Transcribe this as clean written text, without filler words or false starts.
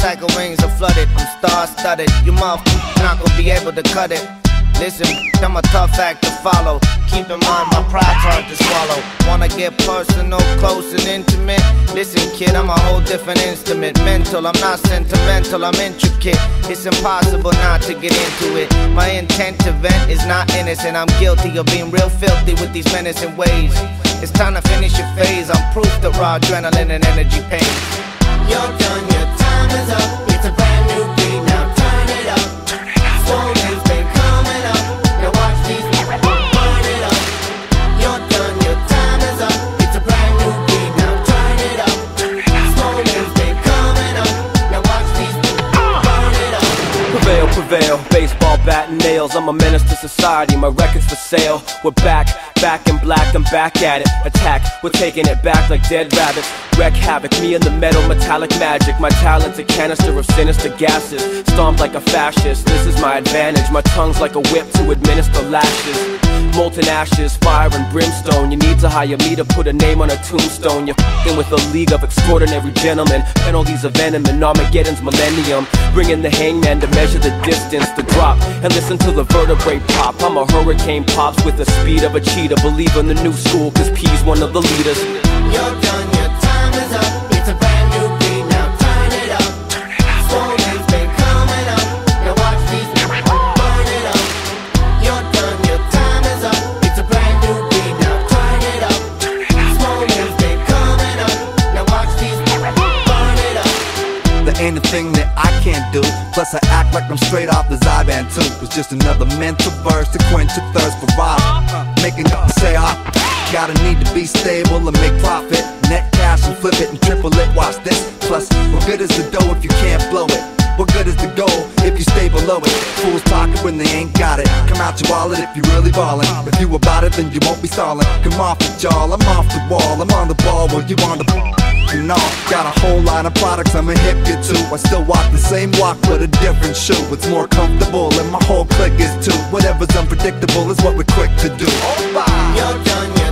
motorcycle rings are flooded, I'm star-studded. You motherfuckers not gonna be able to cut it. Listen, I'm a tough act to follow. Keep in mind my pride's hard to swallow. Wanna get personal, close and intimate? Listen kid, I'm a whole different instrument. Mental, I'm not sentimental, I'm intricate. It's impossible not to get into it. My intent to vent is not innocent. I'm guilty of being real filthy with these menacing ways. It's time to finish your phase. I'm proof that raw adrenaline and energy pain. You're done, your time is up. It's a brand new beat, now turn it up. Slow days been coming up. Now watch these people burn it up. You're done, your time is up. It's a brand new beat, now turn it up. Slow days been coming up. Now watch these people burn it up. Prevail, prevail, baseball bat and nails. I'm a menace to society, my record's for sale. We're back in black, I'm back at it. Attack, we're taking it back like dead rabbits. Wreck havoc, me and the metal, metallic magic. My talent's a canister of sinister gases. Stomped like a fascist, this is my advantage. My tongue's like a whip to administer lashes. Molten ashes, fire and brimstone. You need to hire me to put a name on a tombstone. You're f***ing with a league of extraordinary gentlemen. Penalties of venom and Armageddon's millennium. Bring in the hangman to measure the distance, the drop, and listen to the vertebrae pop. I'm a hurricane pops with the speed of a cheetah. Believe in the new school, cause P's one of the leaders. You're done, your time is up. It's a brand new beat, now turn it up. Slow days been coming up. Now watch these people burn it up. You're done, your time is up. It's a brand new beat, now turn it up. Slow days been coming up. Now watch these people burn it up. There ain't a thing that I can't do. Plus I act like I'm straight off the Zyban too. It's just another mental verse to quench your thirst for rhyme. Making up to say gotta need to be stable and make profit. Net cash and flip it and triple it, watch this. Plus, what good is the dough if you can't blow it? What good is the goal if you stay below it? Fools talking when they ain't got it. Come out your wallet if you really ballin'. If you about it then you won't be stallin'. Come off it y'all, I'm off the wall. I'm on the ball while you on the ball. And all, got a whole line of products I'ma hip you to. I still walk the same walk but a different shoe. It's more comfortable and my whole clique is too. Whatever's unpredictable is what we're quick to do. You're done,